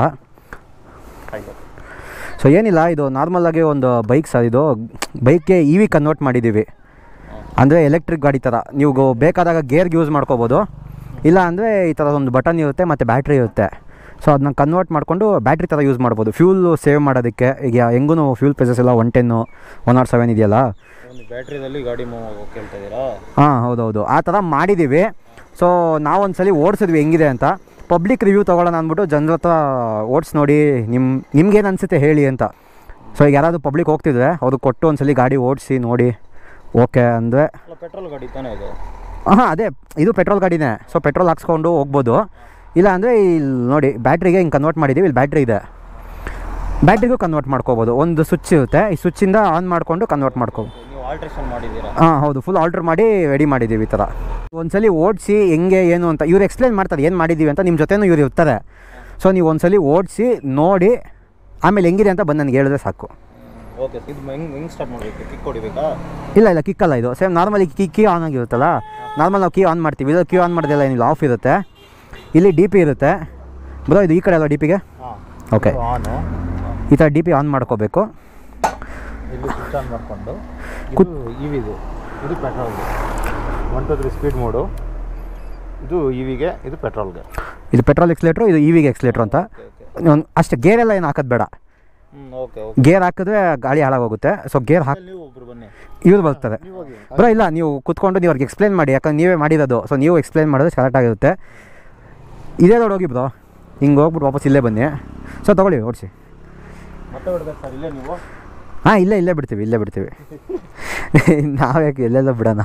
ಸೊ ಏನಿಲ್ಲ, ಇದು ನಾರ್ಮಲಾಗಿ ಒಂದು ಬೈಕ್ ಸರ್. ಇದು ಬೈಕ್ಗೆ ಇ ವಿ ಕನ್ವರ್ಟ್ ಮಾಡಿದ್ದೀವಿ, ಅಂದರೆ ಎಲೆಕ್ಟ್ರಿಕ್ ಗಾಡಿ ಥರ. ನೀವು ಬೇಕಾದಾಗ ಗೇರ್ಗೆ ಯೂಸ್ ಮಾಡ್ಕೋಬೋದು, ಇಲ್ಲ ಅಂದರೆ ಈ ಥರ ಒಂದು ಬಟನ್ ಇರುತ್ತೆ ಮತ್ತು ಬ್ಯಾಟ್ರಿ ಇರುತ್ತೆ. ಸೊ ಅದನ್ನ ಕನ್ವರ್ಟ್ ಮಾಡಿಕೊಂಡು ಬ್ಯಾಟ್ರಿ ಥರ ಯೂಸ್ ಮಾಡ್ಬೋದು, ಫ್ಯೂಲ್ ಸೇವ್ ಮಾಡೋದಕ್ಕೆ. ಈಗ ಹೆಂಗೂ ಫ್ಯೂಲ್ ಪ್ರೈಸಸ್ ಎಲ್ಲ one ten one nought seven ಇದೆಯಲ್ಲ, ಬ್ಯಾಟ್ರಿದಲ್ಲಿ ಗಾಡಿ ಮೂವ್ ಕೇಳ್ತಾ ಇದ್ದೀರಾ? ಹಾಂ ಹೌದೌದು, ಆ ಥರ ಮಾಡಿದ್ದೀವಿ. ಸೊ ನಾವೊಂದು ಸಲ ಓಡಿಸಿದ್ವಿ ಹೆಂಗಿದೆ ಅಂತ. ಪಬ್ಲಿಕ್ ರಿವ್ಯೂ ತೊಗೊಳ್ಳೋಣ ಅಂದ್ಬಿಟ್ಟು ಜನರ ಹತ್ರ ಓಡಿಸಿ ನೋಡಿ ನಿಮ್ಮ ನಿಮ್ಗೇನು ಅನಿಸುತ್ತೆ ಹೇಳಿ ಅಂತ. ಸೊ ಈಗ ಯಾರಾದರೂ ಪಬ್ಲಿಕ್ ಹೋಗ್ತಿದ್ರೆ ಅವ್ರಿಗೆ ಕೊಟ್ಟು ಒಂದು ಸಲ ಗಾಡಿ ಓಡಿಸಿ ನೋಡಿ, ಓಕೆ ಅಂದರೆ. ಪೆಟ್ರೋಲ್ ಗಾಡಿ ತಾನೇ ಇದು? ಹಾಂ ಅದೇ, ಇದು ಪೆಟ್ರೋಲ್ ಗಾಡಿನೇ. ಸೊ ಪೆಟ್ರೋಲ್ ಹಾಕ್ಸ್ಕೊಂಡು ಹೋಗ್ಬೋದು. ಇಲ್ಲ ಅಂದರೆ ಇಲ್ಲಿ ನೋಡಿ ಬ್ಯಾಟ್ರಿಗೆ ಹಿಂಗೆ ಕನ್ವರ್ಟ್ ಮಾಡಿದ್ದೀವಿ, ಇಲ್ಲಿ ಬ್ಯಾಟ್ರಿ ಇದೆ, ಬ್ಯಾಟ್ರಿಗೂ ಕನ್ವರ್ಟ್ ಮಾಡ್ಕೋಬೋದು. ಒಂದು ಸ್ವಿಚ್ ಇರುತ್ತೆ, ಈ ಸ್ವಿಚ್ಚಿಂದ ಆನ್ ಮಾಡಿಕೊಂಡು ಕನ್ವರ್ಟ್ ಮಾಡ್ಕೋಬೋದು. ಆಲ್ಟ್ರೇಷನ್ ಮಾಡಿದ್ದೀರಾ? ಹಾಂ ಹೌದು, ಫುಲ್ ಆಲ್ಟ್ರ್ ಮಾಡಿ ರೆಡಿ ಮಾಡಿದ್ದೀವಿ ಈ ಥರ. ಒಂದ್ಸಲಿ ಓಡಿಸಿ ಹೆಂಗೆ ಏನು ಅಂತ ಇವ್ರು ಎಕ್ಸ್ಪ್ಲೇನ್ ಮಾಡ್ತಾರೆ, ಏನು ಮಾಡಿದ್ದೀವಿ ಅಂತ. ನಿಮ್ಮ ಜೊತೆನೂ ಇವ್ರು ಇರ್ತಾರೆ. ಸೊ ನೀವು ಒಂದ್ಸಲಿ ಓಡಿಸಿ ನೋಡಿ, ಆಮೇಲೆ ಹೆಂಗಿದೆ ಅಂತ ಬಂದು ನನಗೆ ಹೇಳಿದ್ರೆ ಸಾಕು. ಓಕೆ, ಇದು ಹೆಂಗೆ ಹೆಂಗೆ ಸ್ಟಾರ್ಟ್ ಮಾಡಬೇಕು? ಕಿಕ್ ಹೊಡಿಬೇಕಾ? ಇಲ್ಲ ಇಲ್ಲ, ಕಿಕ್ಕಲ್ಲ ಇದು. Same normally key key on ಆಗಿರುತ್ತಲ್ಲ, ನಾರ್ಮಲ್ ನಾವು ಕೀ ಆನ್ ಮಾಡ್ತೀವಿ. ಇದು ಕೀ ಆನ್ ಮಾಡೋದಿಲ್ಲ, ಏನಿಲ್ಲ, ಆಫ್ ಇರುತ್ತೆ. ಇಲ್ಲಿ ಡಿ ಪಿ ಇರುತ್ತೆ ಬ್ರೋ, ಇದು ಈ ಕಡೆ ಅಲ್ಲ ಡಿ ಪಿಗೆ. ಓಕೆ, ಆನು ಈ ಥರ ಡಿ ಪಿ ಆನ್ ಮಾಡ್ಕೋಬೇಕು. ಇಲ್ಲಿ ಸ್ವಿಚ್ ಆನ್ ಮಾಡಿಕೊಂಡು ಇದು ಇ ವಿದು, ಇದು ಪೆಟ್ರೋಲ್ಗೆ one two three speed mode. ಇದು ಇ ವಿಗೆ, ಇದು ಪೆಟ್ರೋಲ್ಗೆ. ಇದು ಪೆಟ್ರೋಲ್ ಎಕ್ಸ್ಲೇಟ್ರು, ಇದು ಇ ವಿಗೆ ಎಕ್ಸ್ಲೇಟ್ರು ಅಂತ. ಅಷ್ಟೇ, ಗೇರೆಲ್ಲ ಏನು ಹಾಕೋದು ಬೇಡ. ಓಕೆ, ಗೇರ್ ಹಾಕಿದ್ರೆ ಗಾಡಿ ಹಾಳಾಗೋಗುತ್ತೆ. ಸೊ ಗೇರ್ ಹಾಕಿ ನೀವು ಒಬ್ರು ಬನ್ನಿ, ಇವ್ರು ಬರ್ತಾರೆ ಬ್ರೋ. ಇಲ್ಲ, ನೀವು ಕೂತ್ಕೊಂಡು ನೀವು ಅವ್ರಿಗೆ ಎಕ್ಸ್ಪ್ಲೇನ್ ಮಾಡಿ, ಯಾಕಂದ್ರೆ ನೀವೇ ಮಾಡಿರೋದು. ಸೊ ನೀವು ಎಕ್ಸ್ಪ್ಲೇನ್ ಮಾಡಿದ್ರೆ ಕರೆಕ್ಟಾಗಿರುತ್ತೆ. ಇದೇ ರೋಡ್ ಹೋಗಿ ಬ್ರೋ, ಹಿಂಗೆ ಹೋಗ್ಬಿಟ್ಟು ವಾಪಸ್ ಇಲ್ಲೇ ಬನ್ನಿ. ಸೊ ತೊಗೊಳ್ಳಿ ಓಡಿಸಿ. ಮತ್ತೆ ಬಿಡ್ಬೇಕು ಸರ್ ಇಲ್ಲೇ ನೀವು? ಹಾಂ ಇಲ್ಲೇ ಇಲ್ಲೇ ಬಿಡ್ತೀವಿ ಇಲ್ಲೇ ಬಿಡ್ತೀವಿ ನಾವ್ಯಾಕೆ ಎಲ್ಲೆಲ್ಲ ಬಿಡೋಣ.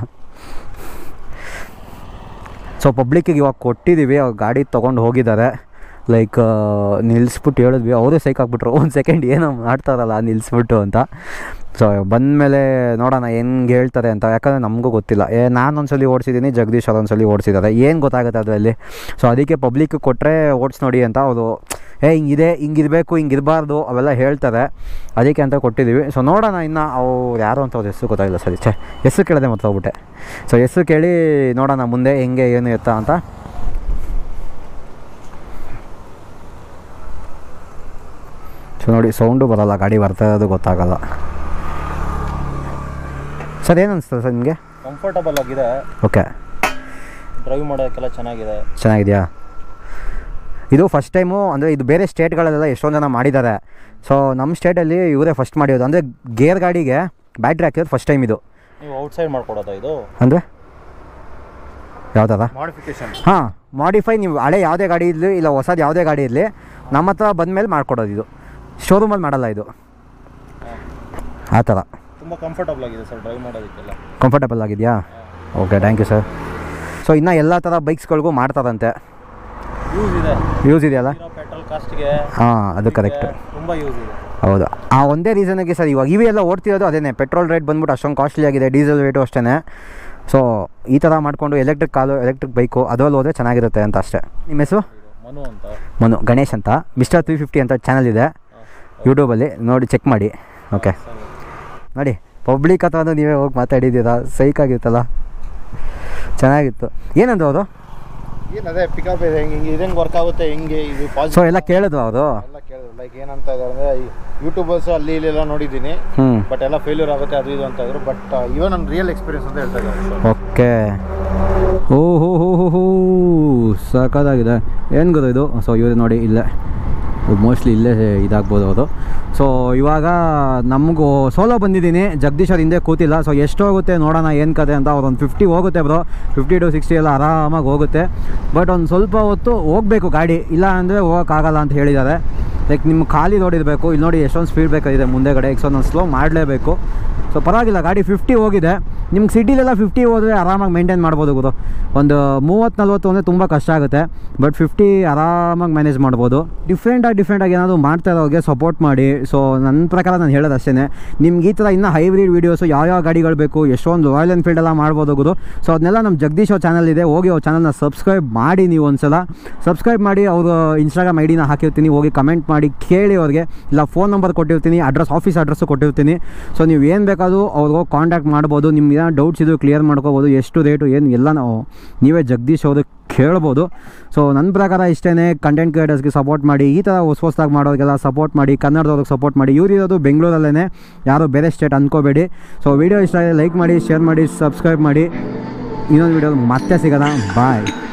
ಸೊ ಪಬ್ಲಿಕ್ಕಿಗೆ ಇವಾಗ ಕೊಟ್ಟಿದ್ದೀವಿ, ಅವ್ರು ಗಾಡಿ ತೊಗೊಂಡು ಹೋಗಿದ್ದಾರೆ. ಲೈಕ್ ನಿಲ್ಲಿಸ್ಬಿಟ್ಟು ಹೇಳಿದ್ವಿ, ಅವರೇ ಸೈಕ್ ಹಾಕ್ಬಿಟ್ರು ಒಂದು ಸೆಕೆಂಡ್ ಏನೋ ಮಾಡ್ತಾರಲ್ಲ ನಿಲ್ಲಿಸ್ಬಿಟ್ಟು ಅಂತ. ಸೊ ಬಂದಮೇಲೆ ನೋಡೋಣ ಹೆಂಗೆ ಹೇಳ್ತಾರೆ ಅಂತ, ಯಾಕಂದರೆ ನಮಗೂ ಗೊತ್ತಿಲ್ಲ. ಏ ನಾನು ಒಂದ್ಸಲಿ ಓಡಿಸಿದ್ದೀನಿ, ಜಗದೀಶ್ ಅವ್ರು ಒಂದ್ಸಲಿ ಓಡಿಸಿದ್ದಾರೆ, ಏನು ಗೊತ್ತಾಗುತ್ತೆ ಅದರಲ್ಲಿ. ಸೊ ಅದಕ್ಕೆ ಪಬ್ಲಿಕ್ ಕೊಟ್ಟರೆ ಓಡಿಸಿ ನೋಡಿ ಅಂತ ಅವರು ಏ ಹಿಂಗಿದೆ ಹಿಂಗಿರಬೇಕು ಹಿಂಗಿರಬಾರ್ದು ಅವೆಲ್ಲ ಹೇಳ್ತಾರೆ, ಅದಕ್ಕೆ ಅಂತ ಕೊಟ್ಟಿದ್ದೀವಿ. ಸೊ ನೋಡೋಣ ಇನ್ನು ಅವ್ರು ಯಾರು ಅಂತ ಅವ್ರ ಹೆಸರು ಗೊತ್ತಾಗಿಲ್ಲ ಸರಿ. ಛೇ ಹೆಸರು ಕೇಳಿದೆ ಮತ್ತೆ ಹೋಗ್ಬಿಟ್ಟೆ. ಸೊ ಹೆಸರು ಕೇಳಿ ನೋಡೋಣ ಮುಂದೆ ಹೆಂಗೆ ಏನು ಇರ್ತಾ ಅಂತ. ಸೊ ನೋಡಿ ಸೌಂಡು ಬರೋಲ್ಲ, ಗಾಡಿ ಬರ್ತಾ ಇರೋದು ಗೊತ್ತಾಗಲ್ಲ. ಸರ್ ಏನು ಅನಿಸ್ತದೆ ಸರ್ ನಿಮಗೆ? ಕಂಫರ್ಟಬಲ್ ಆಗಿದೆ. ಓಕೆ. ಡ್ರೈವ್ ಮಾಡೋಕ್ಕೆಲ್ಲ ಚೆನ್ನಾಗಿದೆ. ಚೆನ್ನಾಗಿದೆಯಾ? ಇದು ಫಸ್ಟ್ ಟೈಮು, ಅಂದರೆ ಇದು ಬೇರೆ ಸ್ಟೇಟ್ಗಳಲ್ಲೆಲ್ಲ ಎಷ್ಟೊಂದು ಜನ ಮಾಡಿದ್ದಾರೆ. ಸೊ ನಮ್ಮ ಸ್ಟೇಟಲ್ಲಿ ಇವರೇ ಫಸ್ಟ್ ಮಾಡಿರೋದು, ಅಂದರೆ ಗೇರ್ ಗಾಡಿಗೆ ಬ್ಯಾಟ್ರಿ ಹಾಕಿರೋದು ಫಸ್ಟ್ ಟೈಮ್ ಇದು. ನೀವು ಔಟ್ಸೈಡ್ ಮಾಡ್ಕೊಡೋದಾ ಇದು? ಅಂದರೆ ಯಾವುದಾದ ಮಾಡಿಫಿಕೇಶನ್? ಹಾಂ ಮಾಡಿಫೈ. ನೀವು ಹಳೆ ಯಾವುದೇ ಗಾಡಿ ಇರಲಿ ಇಲ್ಲ ಹೊಸದು ಯಾವುದೇ ಗಾಡಿ ಇರಲಿ ನಮ್ಮ ಹತ್ರ ಬಂದಮೇಲೆ ಮಾಡ್ಕೊಡೋದು. ಇದು ಶೋರೂಮಲ್ಲಿ ಮಾಡಲ್ಲ ಇದು, ಆ ಥರ. ತುಂಬ ಕಂಫರ್ಟಬಲ್ ಆಗಿದೆ ಸರ್ ಡ್ರೈವ್ ಮಾಡೋದಕ್ಕೆಲ್ಲ. ಕಂಫರ್ಟಬಲ್ ಆಗಿದೆಯಾ? Okay thank you sir. So ಇನ್ನು ಎಲ್ಲ ಥರ ಬೈಕ್ಸ್ಗಳಿಗೂ ಮಾಡ್ತಾರಂತೆ. ಯೂಸ್ ಇದೆ. ಯೂಸ್ ಇದೆಯಲ್ಲ? ಪೆಟ್ರೋಲ್ ಕಾಸ್ಟ್ಗೆ. ಹಾಂ ಅದು ಕರೆಕ್ಟ್. ತುಂಬ ಯೂಸ್ ಇದೆ. ಹೌದು, ಆ ಒಂದೇ ರೀಸನ್ಗೆ ಸರ್ ಇವಾಗ ಇವಿ ಎಲ್ಲ ಓಡ್ತಿರೋದು ಅದೇ. ಪೆಟ್ರೋಲ್ ರೇಟ್ ಬಂದ್ಬಿಟ್ಟು ಅಷ್ಟೊಂದು ಕಾಸ್ಟ್ಲಿ ಆಗಿದೆ, ಡೀಸೆಲ್ ರೇಟು ಅಷ್ಟೇ. ಸೊ ಈ ಥರ ಮಾಡಿಕೊಂಡು ಎಲೆಕ್ಟ್ರಿಕ್ ಕಾಲು ಎಲೆಕ್ಟ್ರಿಕ್ ಬೈಕು ಅದರಲ್ಲಿ ಹೋದರೆ ಚೆನ್ನಾಗಿರುತ್ತೆ ಅಂತ ಅಷ್ಟೇ. ನಿಮ್ಮ ಹೆಸರು? ಮನು ಅಂತ. ಮನು ಗಣೇಶ್ ಅಂತ. ಮಿಸ್ಟರ್ ತ್ರೀ ಫಿಫ್ಟಿ ಅಂತ ಚಾನಲ್ ಇದೆ ಯೂಟ್ಯೂಬಲ್ಲಿ, ನೋಡಿ ಚೆಕ್ ಮಾಡಿ. ಓಕೆ ನೋಡಿ ಪಬ್ಲಿಕ್ ಅಥವಾ ನೀವೇ ಹೋಗಿ ಮಾತಾಡಿದ್ದೀರಾ, ಸೈಕಾಗಿತ್ತಲ್ಲ, ಚೆನ್ನಾಗಿತ್ತು. ಏನಂದ್ರು ಅವರು? ಏನು ಅದೇ ಪಿಕಪ್ ಇದೆ, ಹೆಂಗೆ ಹಿಂಗೆ ಇದಂಗೆ ವರ್ಕ್ ಆಗುತ್ತೆ, ಹೆಂಗೆ ಇದು ಪಾಸಿಟಿವ್. ಸೊ ಎಲ್ಲ ಕೇಳಿದ್ರು ಅವರು? ಎಲ್ಲ ಕೇಳಿದ್ರು. ಲೈಕ್ ಏನಂತ ಇದ್ದಾರೆ ಅಂದರೆ ಯೂಟ್ಯೂಬರ್ಸ್ ಅಲ್ಲಿ ಇಲ್ಲೆಲ್ಲ ನೋಡಿದ್ದೀನಿ, ಹ್ಞೂ ಬಟ್ ಎಲ್ಲ ಫೇಲ್ಯೂರ್ ಆಗುತ್ತೆ ಅದು ಇದು ಅಂತ ಇದ್ರು. ಬಟ್ ಇವನ್ ನನ್ನ ರಿಯಲ್ ಎಕ್ಸ್ಪೀರಿಯನ್ಸ್ ಅಂತ ಹೇಳ್ತಾ ಇದ್ದಾರೆ. ಓಕೆ. ಓ ಹೋ ಹೋ ಹೋ ಹೋ ಸಾಕಾಗಿದೆ. ಏನು ಗೊತ್ತು ಇದು? ಸೊ ಇವರು ನೋಡಿ ಇಲ್ಲೇ ಮೋಸ್ಟ್ಲಿ ಇಲ್ಲೇ ಇದಾಗ್ಬೋದು ಅವರು. ಸೊ ಇವಾಗ ನಮಗೂ ಸೋಲೋ ಬಂದಿದ್ದೀನಿ, ಜಗದೀಶ್ ಅವ್ರ ಹಿಂದೆ ಕೂತಿಲ್ಲ. ಸೊ ಎಷ್ಟು ಹೋಗುತ್ತೆ ನೋಡೋಣ ಏನು ಕತೆ ಅಂತ. ಅವ್ರು ಒಂದು ಫಿಫ್ಟಿ ಹೋಗುತ್ತೆ ಬ್ರೋ, ಫಿಫ್ಟಿ ಟು ಸಿಕ್ಸ್ಟಿ ಎಲ್ಲ ಆರಾಮಾಗಿ ಹೋಗುತ್ತೆ. ಬಟ್ ಒಂದು ಸ್ವಲ್ಪ ಹೊತ್ತು ಹೋಗಬೇಕು ಗಾಡಿ, ಇಲ್ಲ ಅಂದರೆ ಹೋಗೋಕ್ಕಾಗಲ್ಲ ಅಂತ ಹೇಳಿದ್ದಾರೆ. ಲೈಕ್ ನಿಮ್ಮ ಖಾಲಿ ನೋಡಿರಬೇಕು, ಇಲ್ಲಿ ನೋಡಿ ಎಷ್ಟೊಂದು ಸ್ಪೀಡ್ ಬೇಕಾಗಿದೆ ಮುಂದೆಗಡೆ, ಈಗ ಒಂದು ಸ್ಲೋ ಮಾಡಲೇಬೇಕು. ಸೊ ಪರವಾಗಿಲ್ಲ, ಗಾಡಿ ಫಿಫ್ಟಿ ಹೋಗಿದೆ. ನಿಮ್ಗೆ ಸಿಟಿಲೆಲ್ಲ ಫಿಫ್ಟಿ ಹೋದರೆ ಆರಾಮಾಗಿ ಮೇಂಟೈನ್ ಮಾಡ್ಬೋದು ಗುರು. ಒಂದು ಮೂವತ್ತು ನಲ್ವತ್ತು ಅಂದರೆ ತುಂಬ ಕಷ್ಟ ಆಗುತ್ತೆ, ಬಟ್ ಫಿಫ್ಟಿ ಆರಾಮಾಗಿ ಮ್ಯಾನೇಜ್ ಮಾಡ್ಬೋದು. ಡಿಫ್ರೆಂಟಾಗಿ ಡಿಫ್ರೆಂಟಾಗಿ ಏನಾದರೂ ಮಾಡ್ತಾ ಇರೋರಿಗೆ ಸಪೋರ್ಟ್ ಮಾಡಿ. ಸೊ ನನ್ನ ಪ್ರಕಾರ ನಾನು ಹೇಳೋದು ಅಷ್ಟೇ, ನಿಮ್ಗೆ ಈ ಥರ ಇನ್ನೂ ಹೈಬ್ರಿಡ್ ವೀಡಿಯೋಸು ಯಾವ್ಯಾವ ಗಾಡಿಗಳು ಬೇಕು, ಎಷ್ಟೊಂದು ರಾಯಲ್ ಎನ್ಫೀಲ್ಡ್ ಎಲ್ಲ ಮಾಡ್ಬೋದು ಗುರು. ಸೊ ಅದನ್ನೆಲ್ಲ ನಮ್ಮ ಜಗದೀಶ್ ಅವ್ರ ಚಾನಲ್ ಇದೆ, ಹೋಗಿ ಅವ್ರ ಚಾನಲ್ನ ಸಬ್ಸ್ಕ್ರೈಬ್ ಮಾಡಿ. ನೀವು ಒಂದು ಸಲ ಸಬ್ಸ್ಕ್ರೈಬ್ ಮಾಡಿ, ಅವರು ಇನ್ಸ್ಟಾಗ್ರಾಮ್ ಐ ಡಿನ ಹಾಕಿರ್ತೀನಿ, ಹೋಗಿ ಕಮೆಂಟ್ ಮಾಡಿ ಕೇಳಿ ಅವ್ರಿಗೆ, ಇಲ್ಲ ಫೋನ್ ನಂಬರ್ ಕೊಟ್ಟಿರ್ತೀನಿ, ಅಡ್ರೆಸ್ ಆಫೀಸ್ ಅಡ್ರೆಸ್ಸು ಕೊಟ್ಟಿರ್ತೀನಿ. ಸೊ ನೀವು ಏನು ಬೇಕಾದರೂ ಅವ್ರಿಗೆ ಕಾಂಟ್ಯಾಕ್ಟ್ ಮಾಡ್ಬೋದು, ನಿಮ್ಗೆ ಏನೋ ಡೌಟ್ಸ್ ಇದು ಕ್ಲಿಯರ್ ಮಾಡ್ಕೋಬೋದು, ಎಷ್ಟು ರೇಟು ಏನು ಎಲ್ಲ ನಾವು ನೀವೇ ಜಗದೀಶ್ ಅವ್ರಿಗೆ ಕೇಳ್ಬೋದು. ಸೊ ನನ್ನ ಪ್ರಕಾರ ಇಷ್ಟೇ, ಕಂಟೆಂಟ್ ಕ್ರಿಯೇಟರ್ಸ್ಗೆ ಸಪೋರ್ಟ್ ಮಾಡಿ, ಈ ಥರ ಹೊಸ ಹೊಸದಾಗಿ ಮಾಡೋರಿಗೆಲ್ಲ ಸಪೋರ್ಟ್ ಮಾಡಿ, ಕನ್ನಡದವ್ರಿಗೆ ಸಪೋರ್ಟ್ ಮಾಡಿ. ಇವ್ರು ಇರೋದು ಬೆಂಗಳೂರಲ್ಲೇ, ಯಾರು ಬೇರೆ ಸ್ಟೇಟ್ ಅಂದ್ಕೋಬೇಡಿ. ಸೊ ವೀಡಿಯೋ ಇಷ್ಟ ಆಗಿದೆ ಲೈಕ್ ಮಾಡಿ, ಶೇರ್ ಮಾಡಿ, ಸಬ್ಸ್ಕ್ರೈಬ್ ಮಾಡಿ. ಇನ್ನೊಂದು ವೀಡಿಯೋ ಮತ್ತೆ ಸಿಗೋಣ, ಬಾಯ್.